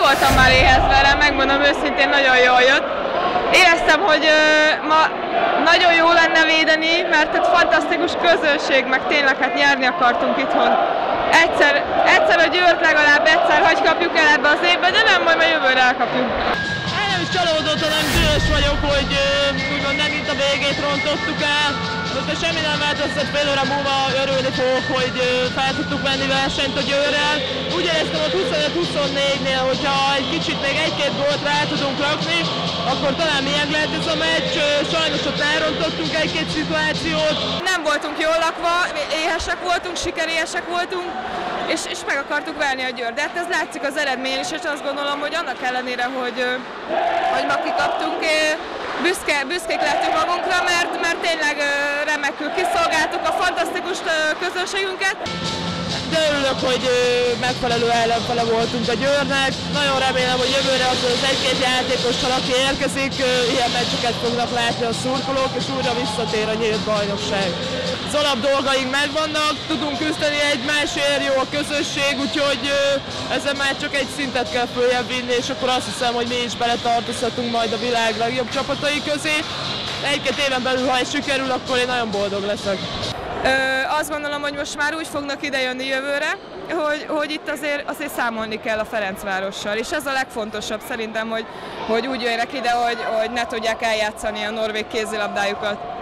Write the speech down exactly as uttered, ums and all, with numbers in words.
voltam már éhezve vele, megmondom őszintén, nagyon jól jött. Éreztem, hogy ö, ma nagyon jó lenne védeni, mert egy fantasztikus közönség, meg tényleg hát nyerni akartunk itthon. Egyszer, egyszer a Győrt legalább egyszer hagy kapjuk el ebbe az évbe, de nem, majd majd jövőre elkapjuk. Én nem is csalódott, hanem dühös vagyok, hogy úgymond nem itt a végét rontottuk el. Most semmi nem változtat, fél óra múlva örülni fogok, hogy fel tudtuk venni versenyt a Győrrel. Úgy éreztem ott huszonöt huszonnégynél, hogyha egy kicsit még egy-két gólt rá tudunk rakni, akkor talán milyen lehet ez a meccs. Sajnos ott elrontottunk egy-két szituációt. Nem voltunk jól lakva, éhesek voltunk, sikeréhesek voltunk, és, és meg akartuk verni a Győrt. De hát ez látszik az eredmény is, és azt gondolom, hogy annak ellenére, hogy, hogy ma kikaptunk, büszke, büszkék lettünk magunkra, mert, mert tényleg remekül kiszolgáltuk a fantasztikus közönségünket. De örülök, hogy megfelelő ellenfele voltunk a Győrnek. Nagyon remélem, hogy jövőre az egy-két játékossal, aki érkezik, ilyen meccseket fognak látni a szurkolók, és újra visszatér a nyílt bajnokság. Az alap dolgaink megvannak, tudunk küzdeni egymásért, jó a közösség, úgyhogy ezen már csak egy szintet kell följebb vinni, és akkor azt hiszem, hogy mi is beletartozhatunk majd a világ legjobb csapatai közé. Egy-két éven belül, ha ez sikerül, akkor én nagyon boldog leszek. Ö, azt gondolom, hogy most már úgy fognak idejönni jövőre, hogy, hogy itt azért, azért számolni kell a Ferencvárossal, és ez a legfontosabb szerintem, hogy, hogy úgy jöjjenek ide, hogy, hogy ne tudják eljátszani a norvég kézilabdájukat.